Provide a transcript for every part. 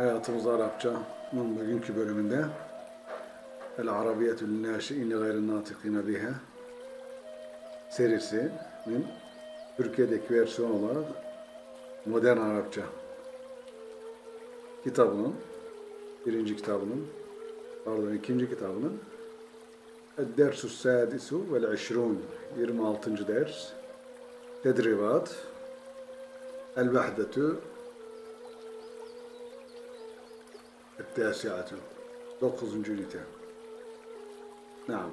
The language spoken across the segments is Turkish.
Hayatımız Arapça'nın bugünkü bölümünde El-Arabiyyetü Linnâşi'inne gayrin nâtikîne biha serisinin Türkiye'deki versiyon olarak Modern Arapça kitabının ikinci kitabının Ed-Dersus Sâdisu vel-İşrûn 26. ders Tedribat El-Vahdetü El-Tâsi'atü 9. ünite. Naam.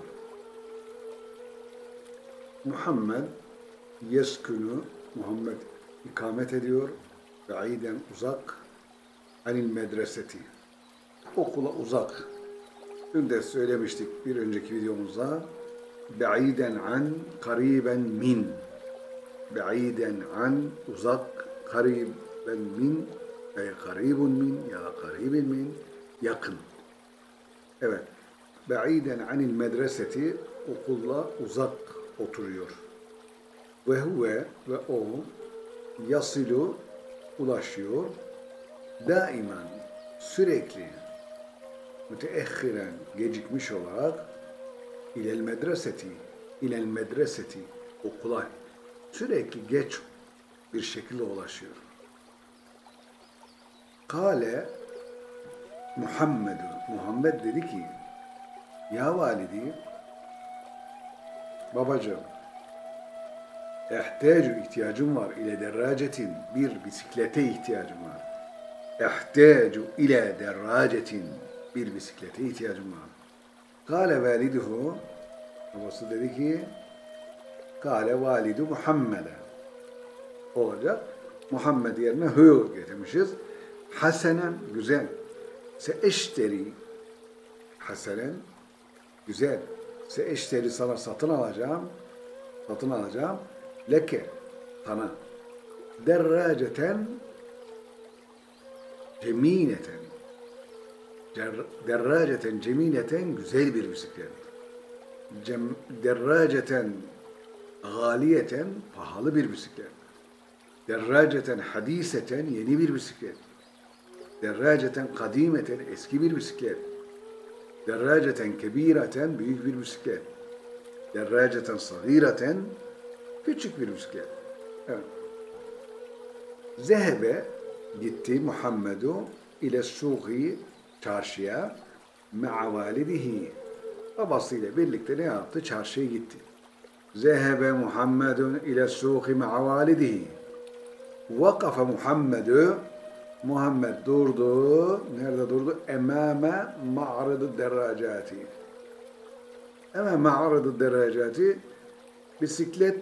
Muhammed yeskunu, Muhammed ikamet ediyor, ba'iden uzak, anil medreseti, okula uzak. Dün de söylemiştik bir önceki videomuzda, ba'iden an, kariben min, ba'iden an, uzak, kariben min, veya karibun min ya da karibin min, yakın. Evet, ba'iden anil medreseti, okulla uzak oturuyor. Ve huve ve o yasilu ulaşıyor. Daiman sürekli müteahhiren gecikmiş olarak ilel medreseti okula sürekli geç bir şekilde ulaşıyor. Kale Muhammed dedi ki ya validi babacığım ihtiyacım var ile derracetin bir bisiklete ihtiyacım var. Bir bisiklete ihtiyacım var. Kale validuhu babası dedi ki kale validu Muhammed'e olacak. Muhammed yerine hu getirmişiz. Hasenen güzel. Seeşteri hasenen güzel. Seeşteri sana satın alacağım. Leke sana derraceten cemileten güzel bir bisiklet. Derraceten galiyeten pahalı bir bisiklet. Derraceten hadiseten yeni bir bisiklet. Derraceten kadimeten eski bir bisiklet. Derraceten kebireten büyük bir bisiklet. Derraceten sagireten küçük bir bisiklet. Evet. Zehebe gitti Muhammedu ile suği çarşıya ma'a validihi. Babasıyla birlikte ne yaptı? Çarşıya gitti. Zehebe Muhammedun ile suği ma'a validihi. Vakafe Muhammed durdu. Nerede durdu? Emame ma'rıdı derracati. Hemen ma'rıdı derracati bisiklet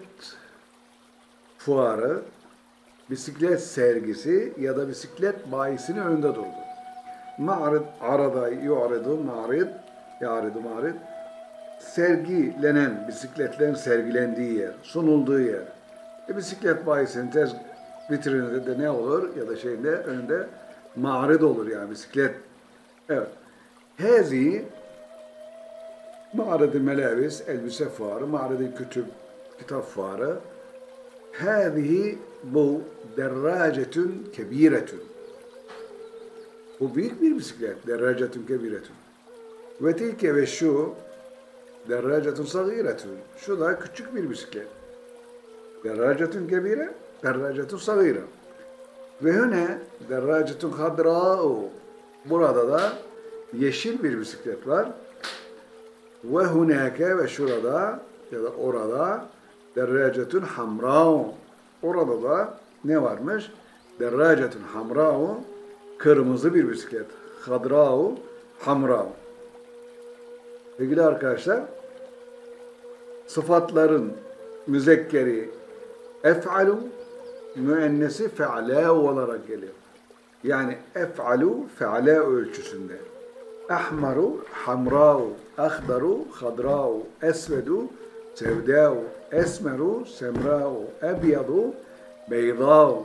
fuarı, bisiklet sergisi ya da bisiklet bayisinin önünde durdu. Ma'rıd arada yu'ridu ma'rid sergilenen bisikletlerin sergilendiği yer, sunulduğu yer. Bisiklet bayisinin vitrininde de ne olur ya da şeyinde önünde ma'rid olur yani bisiklet. Evet. Hezi ma'rid-i melavis elbise fuarı, ma'rid-i kütüb kitap fuarı. Hâzihi bu derracetun kebiretun. Bu büyük bir bisiklet. Derracetun kebiretun. Ve tilke ve şu derracetun sagiretun. Şu da küçük bir bisiklet. Derracetun kebire, derracetun sagira. Ve hüne derracetun hadra'u. Burada da yeşil bir bisiklet var. Ve hunake ve şurada ya da orada derracetun hamra'u. Orada da ne varmış? Derracetun hamra'u kırmızı bir bisiklet. Hadra'u hamra'u. Sevgili arkadaşlar, sıfatların müzekkeri ef'alu, müennesi fe'lâ olarak geliyor. Yani ef'alu fe'lâ ölçüsünde. Ahmaru hamra'u, akhdaru hadra'u, esvedu sevdâ'u, esmeru semrâ'u, ebyadu beydâ'u.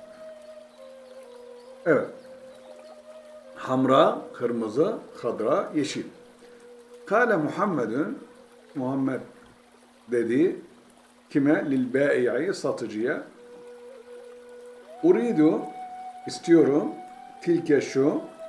Evet. Hamra, kırmızı, hadra, yeşil. Kâle Muhammed dedi, kime? Lil bâi'i, satıcıya. Uridu, istiyorum, tilke şu,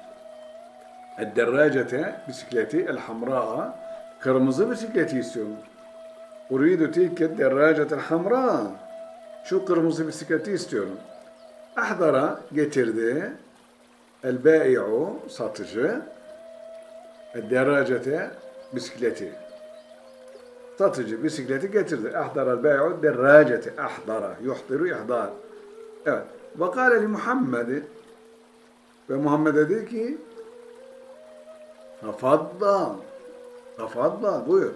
الدراجة bisikleti الحمراء kırmızı bisikleti istiyorum. Uridu tilke derracetel hamra. Şu kırmızı bisikleti istiyorum. Ahdara getirdi. El bâi'u satıcı. Derracete bisikleti. Satıcı bisikleti getirdi. Ahdara'l bâi'u derracete. Ahdara. Yuhdiru ihdar. Evet. Ve kâle li Muhammed. Ve Muhammed dedi ki tafaddal. Tafaddal. Buyur.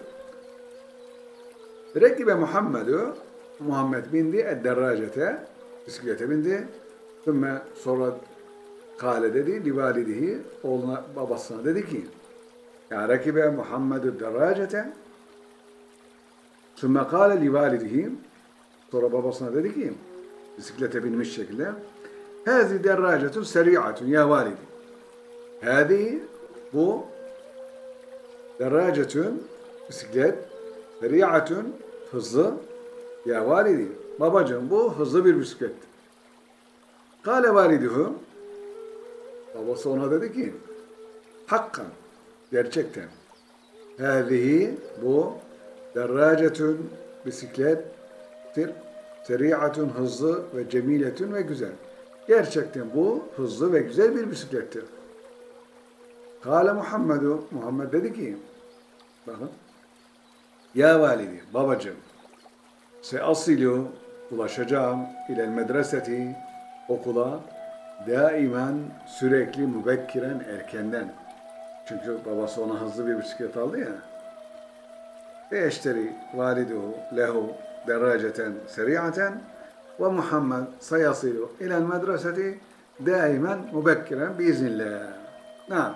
Rekibe Muhammed'u. Muhammed bindi. Derracete. Bisiklete bindi. Sonra kâle dedi. Livalidihi. Oğluna, babasına dedi ki ya rekibe Muhammed'u derracete. Sümme kâle livalidihi. Sonra babasına dedi ki bisiklete binmiş şekilde hâzi derracetun seri'atun ya validi. Hâzi bu derracetun bisiklet seri'atun hızlı ya validi. Babacığım bu hızlı bir bisiklet. Kâle validuhu. Babası ona dedi ki hakkan gerçekten. Hâzihi bu derracetun bisiklettir. Seri'atun hızlı ve cemiletun ve güzel. Gerçekten bu hızlı ve güzel bir bisiklettir. Kâle Muhammedu. Muhammed dedi ki bakın ya validi babacığım seasilu ulaşacağım ilel medreseti okula daimen sürekli mübekkiren erkenden. Çünkü babası ona hızlı bir bisiklet aldı ya. Ve eşteri validuhu lehu derraceten seri'aten ve Muhammed sayasilu ilel medreseti daimen mübekkiren biiznillah. Naam.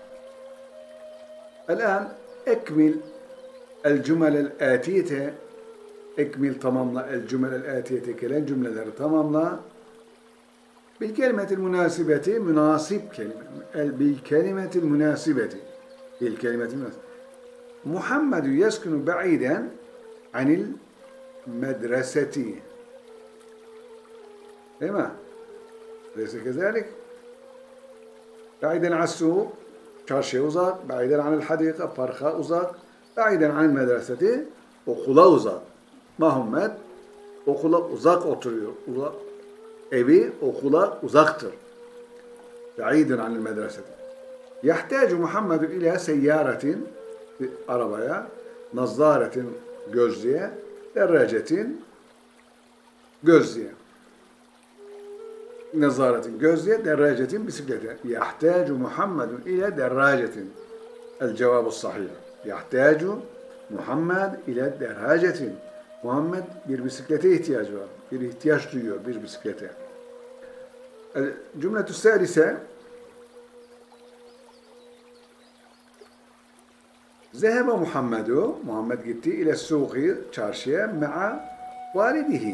الآن اكمل الجمل الآتية اكمل tamamla الجمل الآتية gelen cümleleri tamamla بالكلمة المناسبة münasip kelime بالكلمة المناسبة بالكلمة المناسبة محمد يسكن بعيدا عن المدرسة değil mi? أليس كذلك؟ بعيدا عن السوق çarşıya uzak, بعيدا عن الحديقة parka uzak, بعيدا عن المدرسة okula uzak. Muhammed okula uzak oturuyor. Evi okula uzaktır. بعيد عن المدرسة. يحتاج محمد إلى سيارة arabaya, نظارة gözlüğe, دراجة gözlüğe. Nezaretin gözlüğe, derracetin bisiklete. Yahtacu Muhammedun ile derracetin. El cevabu sahih. Yahtacu Muhammed ile derracetin. Muhammed bir bisiklete ihtiyacı var. Bir ihtiyaç duyuyor bir bisiklete. Cümletü salise Zehebe Muhammedu. Muhammed gitti ile suği çarşıya ma'a validihi.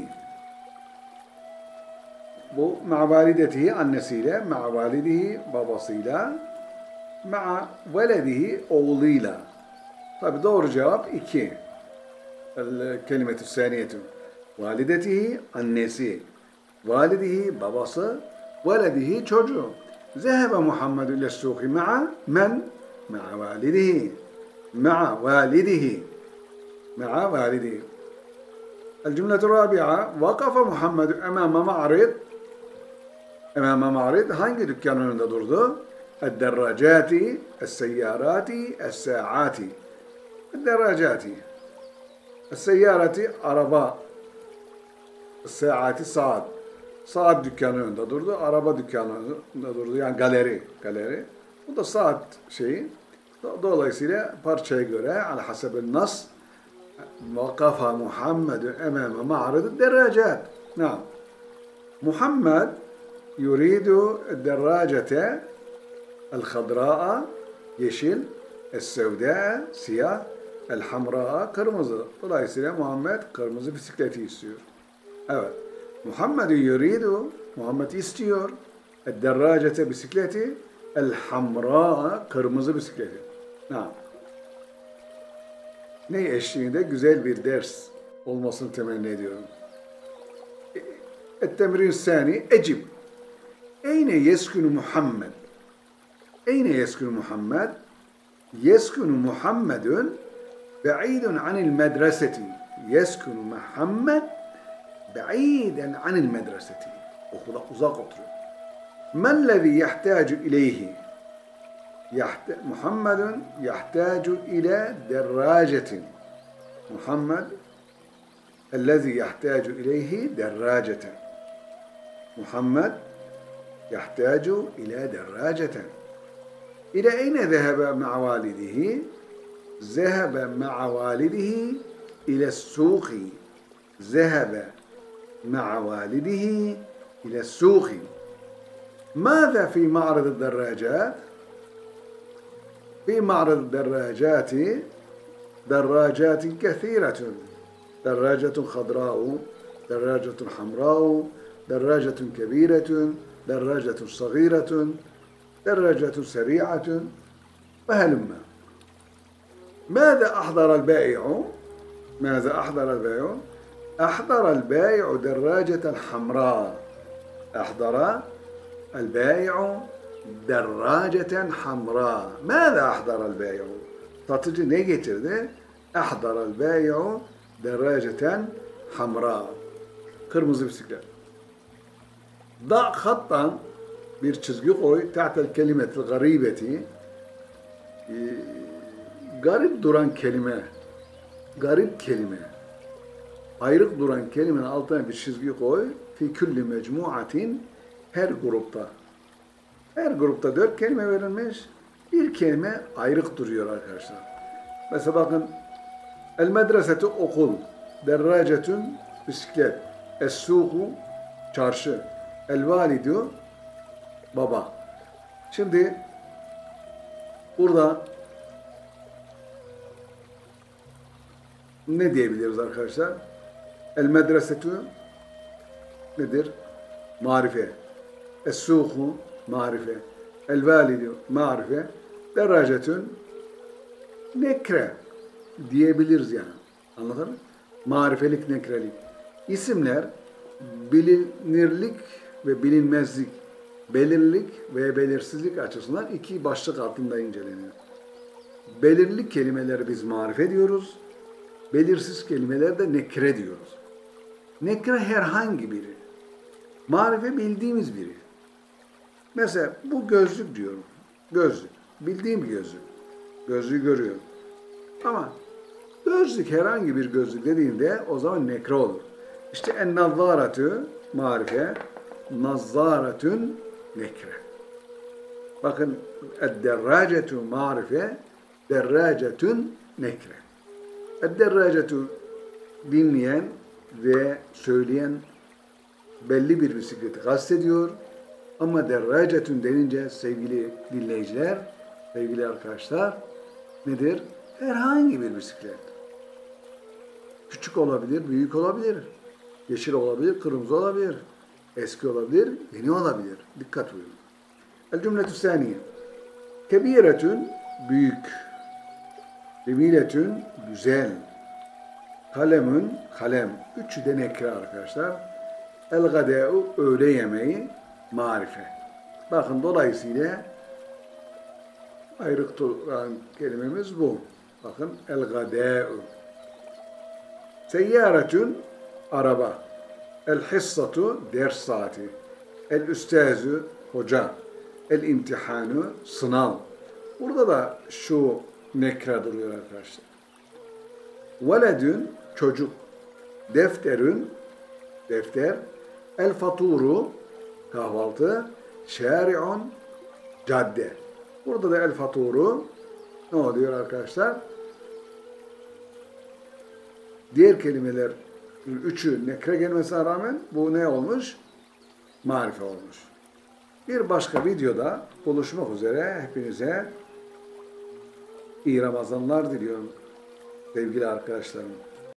Bu ma'a validetihi annesiyle, ma'a validihi babasıyla, ma'a veledihi oğluyla. Tabi doğru cevap 2. Kelimetü saniyetu. Validetihi annesi, validihi babası, veledihi çocuğu. Zehebe Muhammedu ile suği ma'a men? Ma'a validihi. Ma'a validihi. Ma'a validihi. الجملة الرابعة وقف محمد أمام معرض hangi dükkanın önünde durdu? الدراجات السيارات الساعات الدراجات السيارة araba الساعات saat dükkanı önünde durdu. Araba dükkanı önünde durdu. Yani galeri. Bu da saat şeyi. Dolayısıyla parçaya göre ala hasebel nas وقف محمد أمام معرض الدراجات. نعم. محمد يريد الدراجة الخضراء yeşil, السوداء siyah, الحمراء kırmızı. Dolayısıyla Muhammed kırmızı bisikleti istiyor. Evet. Muhammed yuridu, Muhammed istiyor الدراجة bisikleti, الحمراء kırmızı bisikleti. Naam. Ne eşliğinde güzel bir ders olmasını temenni ediyorum. التمرين الثاني أجب أين يسكن محمد Eyne yeskunu Muhammed? Yeskunu Muhammedun ba'idun anil medreseti. Yeskunu Muhammed ba'iden anil medreseti. Okula uzak oturuyor. Mellezî yahtâcu ileyhi? Muhammedun yahtâcu ile derracetin. Muhammed ellezî yahtâcu ileyhi derraceten. Muhammed yahtâcu ile derraceten. İle eyne zehebe ma'a validihi? Zehebe ma'a validihi ile suqi. Zehebe ma'a validihi ile suqi. ماذا في معرض الدراجات؟ في معرض الدراجات دراجات كثيرة. دراجة خضراء، دراجة حمراء، دراجة كبيرة، دراجة صغيرة، دراجة سريعة، وهلما. ماذا أحضر البائع؟ ماذا أحضر البائع؟ أحضر البائع دراجة حمراء. أحضر البائع دراجة حمراء. ماذا أحضر البائع؟ satıcı ne getirdi? أحضر البائع دراجة حمراء. Kırmızı bisiklet. Da hattan bir çizgi koy. Tahtel kelimetil garibeti. Garip duran kelime. Garip kelime. Ayrık duran kelimenin altına bir çizgi koy. Fi külli mecmuatin. Her grupta. Her grupta 4 kelime verilmiş. Bir kelime ayrık duruyor arkadaşlar. Mesela bakın. El medresetu okul. Derracetun bisiklet. Es-suku çarşı. El validu baba. Şimdi burada ne diyebiliriz arkadaşlar? El medresetu nedir? Marife. Es-suku marife. El validu marife. Derracetun nekre diyebiliriz yani. Anladın mı? Marifelik, nekrelik. İsimler bilinirlik ve bilinmezlik, belirlilik ve belirsizlik açısından iki başlık altında inceleniyor. Belirli kelimeleri biz marife diyoruz. Belirsiz kelimeler de nekre diyoruz. Nekre herhangi biri. Marife bildiğimiz biri. Mesela bu gözlük diyorum. Gözlük. Bildiğim bir gözlük. Gözlüğü görüyorum. Ama gözlük herhangi bir gözlük dediğinde o zaman nekre olur. İşte en-nazzâretü marife, nazzâretün nekre. Bakın ed-derrâcetü marife, derrâcetün nekre. Ed-derrâcetü dinleyen ve söyleyen belli bir bisikleti kastediyor. Ama derrâcetün denince sevgili dinleyiciler, sevgili arkadaşlar nedir? Herhangi bir bisiklet. Küçük olabilir, büyük olabilir. Yeşil olabilir, kırmızı olabilir. Eski olabilir, yeni olabilir. Dikkat buyurun. El cümletü saniye. Kebiretün, büyük. Cemiletün, güzel. Kalemün, kalem. Üçü de nekre arkadaşlar. El gadâ'u, öğle yemeği, marife. Bakın dolayısıyla ayrık duran kelimemiz bu. Bakın el gadâ'u. Seyyâretün, araba. El hissatu, ders saati. El üstazü, hoca. El imtihanu, sınav. Burada da şu nekre duruyor arkadaşlar. Veledün, çocuk. Defterün, defter. El faturu, kahvaltı. Şari'un, cadde. Burada da el faturu ne oluyor arkadaşlar? Diğer kelimeler üçü nekre gelmesine rağmen bu ne olmuş? Marife olmuş. Bir başka videoda buluşmak üzere hepinize iyi Ramazanlar diliyorum sevgili arkadaşlarım.